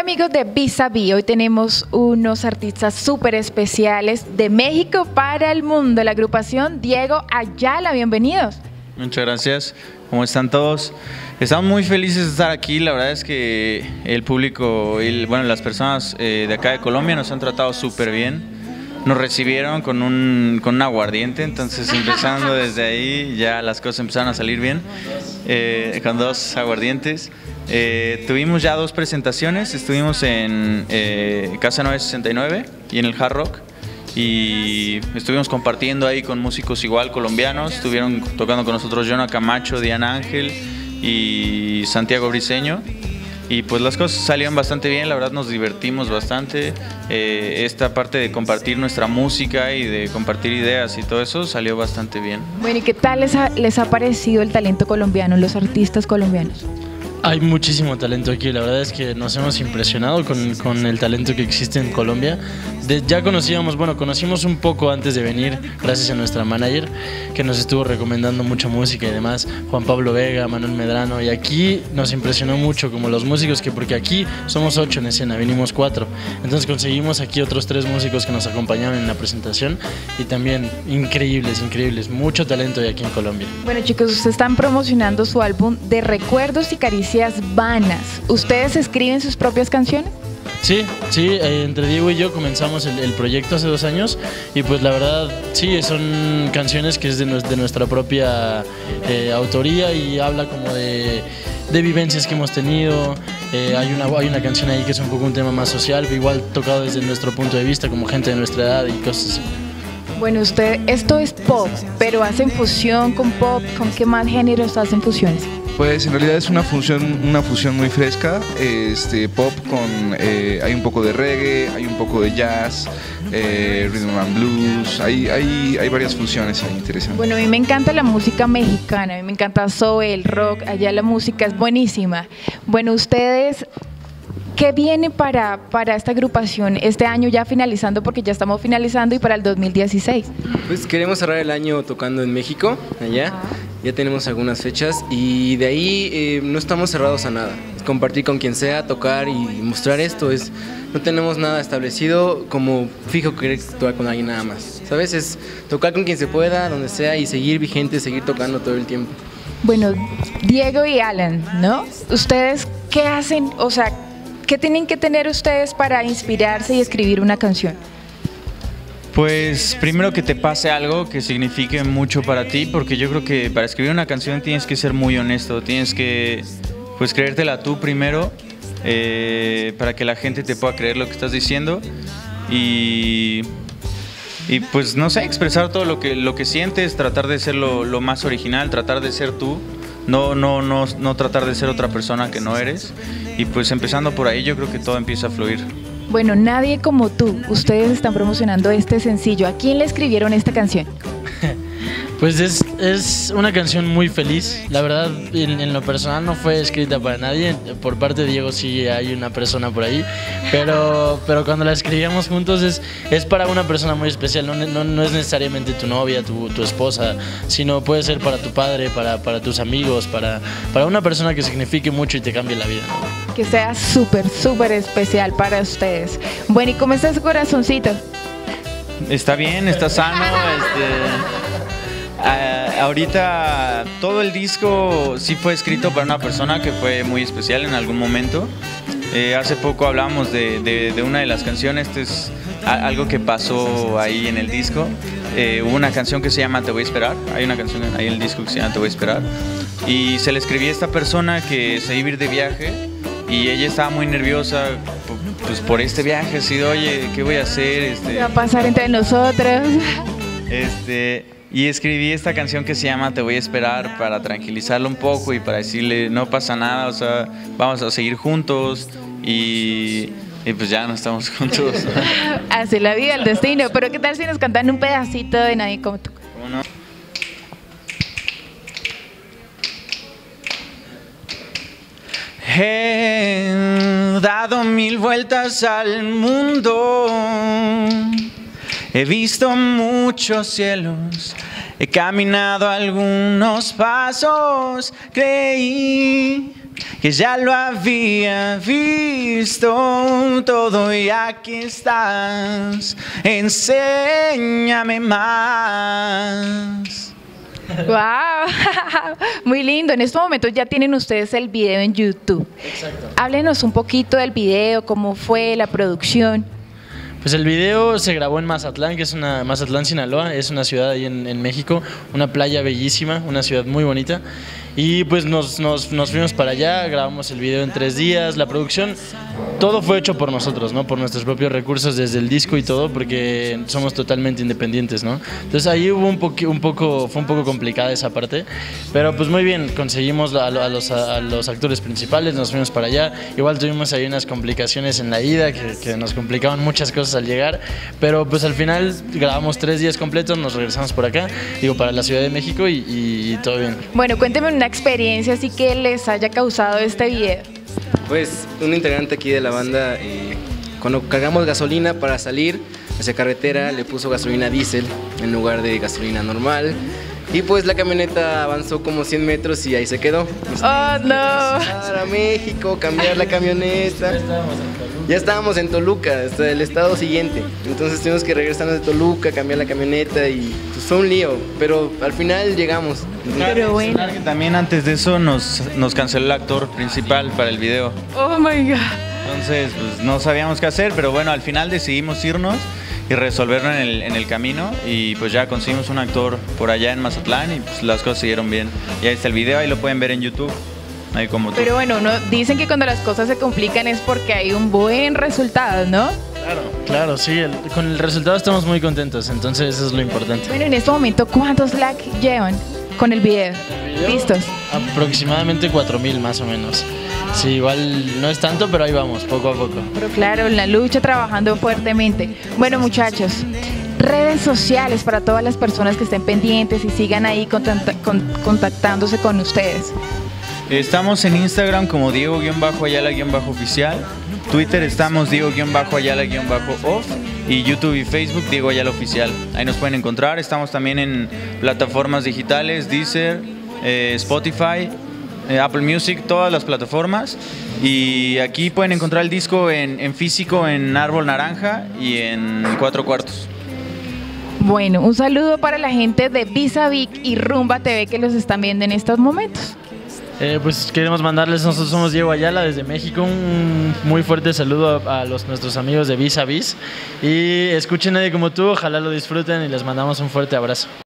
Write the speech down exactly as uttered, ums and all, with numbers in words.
amigos de Vis a Vis, hoy tenemos unos artistas súper especiales de México para el mundo, la agrupación Diego Ayala, bienvenidos. Muchas gracias, ¿cómo están todos? Estamos muy felices de estar aquí, la verdad es que el público, el, bueno, las personas eh, de acá de Colombia nos han tratado súper bien. Nos recibieron con un, con un aguardiente, entonces empezando desde ahí ya las cosas empezaron a salir bien, eh, con dos aguardientes. Eh, tuvimos ya dos presentaciones, estuvimos en eh, Casa nueve sesenta y nueve y en el Hard Rock y estuvimos compartiendo ahí con músicos igual colombianos, estuvieron tocando con nosotros Jonah Camacho, Diana Ángel y Santiago Briseño. Y pues las cosas salieron bastante bien, la verdad nos divertimos bastante. Eh, esta parte de compartir nuestra música y de compartir ideas y todo eso salió bastante bien. Bueno, ¿y qué tal les ha, les ha parecido el talento colombiano, los artistas colombianos? Hay muchísimo talento aquí, la verdad es que nos hemos impresionado con, con el talento que existe en Colombia. De, ya conocíamos, bueno, conocimos un poco antes de venir, gracias a nuestra manager, que nos estuvo recomendando mucha música y demás, Juan Pablo Vega, Manuel Medrano, y aquí nos impresionó mucho como los músicos, que porque aquí somos ocho en escena, vinimos cuatro, entonces conseguimos aquí otros tres músicos que nos acompañaron en la presentación y también increíbles, increíbles, mucho talento hay aquí en Colombia. Bueno chicos, ustedes están promocionando su álbum de recuerdos y caricias vanas. ¿Ustedes escriben sus propias canciones? Sí, sí, eh, entre Diego y yo comenzamos el, el proyecto hace dos años y pues la verdad sí, son canciones que es de, de nuestra propia eh, autoría y habla como de, de vivencias que hemos tenido. Eh, hay, una, hay una canción ahí que es un poco un tema más social, igual tocado desde nuestro punto de vista como gente de nuestra edad y cosas así. Bueno, usted, esto es pop, pero hacen fusión con pop, ¿con qué más géneros hacen fusiones? Pues en realidad es una fusión, una fusión muy fresca, este pop con, eh, hay un poco de reggae, hay un poco de jazz, eh, rhythm and blues, hay, hay, hay varias fusiones ahí interesantes. Bueno, a mí me encanta la música mexicana, a mí me encanta soul, el rock, allá la música es buenísima. Bueno, ustedes, ¿qué viene para, para esta agrupación este año ya finalizando, porque ya estamos finalizando, y para el dos mil dieciséis? Pues queremos cerrar el año tocando en México, allá. Ya tenemos algunas fechas y de ahí eh, no estamos cerrados a nada. Es compartir con quien sea, tocar y mostrar esto. Es, no tenemos nada establecido como fijo querer tocar con alguien nada más. ¿Sabes? Es tocar con quien se pueda, donde sea, y seguir vigente, seguir tocando todo el tiempo. Bueno, Diego y Alan, ¿no? ¿Ustedes qué hacen? O sea, ¿qué tienen que tener ustedes para inspirarse y escribir una canción? Pues primero que te pase algo que signifique mucho para ti, porque yo creo que para escribir una canción tienes que ser muy honesto, tienes que pues creértela tú primero, eh, para que la gente te pueda creer lo que estás diciendo y, y pues no sé, expresar todo lo que, lo que sientes, tratar de ser lo, lo más original, tratar de ser tú, no, no, no, no tratar de ser otra persona que no eres, y pues empezando por ahí yo creo que todo empieza a fluir. Bueno, Nadie como tú, ustedes están promocionando este sencillo. ¿A quién le escribieron esta canción? Pues es, es una canción muy feliz, la verdad en, en lo personal no fue escrita para nadie, por parte de Diego sí hay una persona por ahí, pero, pero cuando la escribíamos juntos es, es para una persona muy especial, no, no, no es necesariamente tu novia, tu, tu esposa, sino puede ser para tu padre, para, para tus amigos, para, para una persona que signifique mucho y te cambie la vida, ¿no? Que sea súper, súper especial para ustedes. Bueno, ¿y cómo está su corazoncito? Está bien, está sano, este... Uh, ahorita todo el disco sí fue escrito para una persona que fue muy especial en algún momento. Eh, hace poco hablamos de, de, de una de las canciones, esto es algo que pasó ahí en el disco. Eh, hubo una canción que se llama Te voy a esperar, hay una canción ahí en el disco que se llama Te voy a esperar. Y se le escribí a esta persona que se iba a ir de viaje y ella estaba muy nerviosa pues, por este viaje, así de oye, ¿qué voy a hacer? Este, ¿Qué va a pasar entre nosotros? Este... Y escribí esta canción que se llama Te voy a esperar para tranquilizarlo un poco y para decirle no pasa nada, o sea, vamos a seguir juntos y, y pues ya no estamos juntos. Así la vida, el destino. Pero ¿qué tal si nos cantan un pedacito de Nadie como tú? ¿Cómo no? He dado mil vueltas al mundo, he visto muchos cielos, he caminado algunos pasos, creí que ya lo había visto todo y aquí estás, enséñame más. ¡Wow! Muy lindo. En estos momentos ya tienen ustedes el video en YouTube. Exacto. Háblenos un poquito del video, cómo fue la producción. Pues el video se grabó en Mazatlán, que es una Mazatlán, Sinaloa, es una ciudad ahí en, en México, una playa bellísima, una ciudad muy bonita. Y pues nos, nos, nos fuimos para allá, grabamos el video en tres días, la producción, todo fue hecho por nosotros, ¿no? Por nuestros propios recursos desde el disco y todo, porque somos totalmente independientes, ¿no? Entonces ahí hubo un, poqu un poco, fue un poco complicada esa parte, pero pues muy bien, conseguimos a, a, los, a los actores principales, nos fuimos para allá, igual tuvimos ahí unas complicaciones en la ida, que, que nos complicaban muchas cosas al llegar, pero pues al final grabamos tres días completos, nos regresamos por acá, digo, para la Ciudad de México y, y, y todo bien. Bueno, cuénteme una experiencia así que les haya causado este video. Pues un integrante aquí de la banda, eh, cuando cargamos gasolina para salir hacia carretera, le puso gasolina diésel en lugar de gasolina normal. Y pues la camioneta avanzó como cien metros y ahí se quedó. ¡Oh, no! Para México, cambiar la camioneta. Ya estábamos en Toluca, hasta el estado siguiente. Entonces tuvimos que regresarnos de Toluca, cambiar la camioneta y pues fue un lío. Pero al final llegamos. Pero bueno. Que también antes de eso nos, nos canceló el actor principal para el video. ¡Oh, my God! Entonces, pues no sabíamos qué hacer, pero bueno, al final decidimos irnos y resolverlo en el, en el camino y pues ya conseguimos un actor por allá en Mazatlán y pues las cosas siguieron bien. Y ahí está el video, ahí lo pueden ver en YouTube. Ahí como tú. Pero bueno, no, dicen que cuando las cosas se complican es porque hay un buen resultado, ¿no? Claro, claro, sí, el, con el resultado estamos muy contentos, entonces eso es lo importante. Bueno, en este momento, ¿cuántos likes llevan con el video? video ¿Listos? Aproximadamente cuatro mil más o menos. Sí, igual no es tanto, pero ahí vamos, poco a poco. Pero claro, en la lucha, trabajando fuertemente. Bueno, muchachos, redes sociales para todas las personas que estén pendientes y sigan ahí contacta con, contactándose con ustedes. Estamos en Instagram como Diego-Ayala-Oficial. Twitter estamos Diego-Ayala-Off. Y YouTube y Facebook Diego Ayala Oficial. Ahí nos pueden encontrar. Estamos también en plataformas digitales, Deezer, eh, Spotify, eh, Apple Music, todas las plataformas. Y aquí pueden encontrar el disco en, en físico en Árbol Naranja y en Cuatro Cuartos. Bueno, un saludo para la gente de Visavic y Rumba T V que los están viendo en estos momentos. Eh, pues queremos mandarles, nosotros somos Diego Ayala desde México, un muy fuerte saludo a, a los, nuestros amigos de Vis a Vis y escuchen Nadie Como Tú, ojalá lo disfruten y les mandamos un fuerte abrazo.